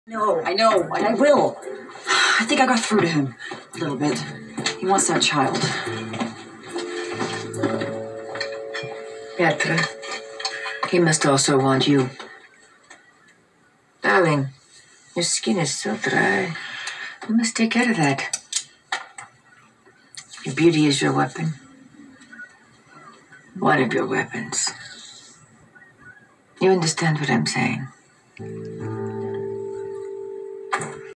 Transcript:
No, I know, and I will. I think I got through to him a little bit. He wants that child. Petra, he must also want you. Darling, your skin is so dry. You must take care of that. Your beauty is your weapon. One of your weapons. You understand what I'm saying?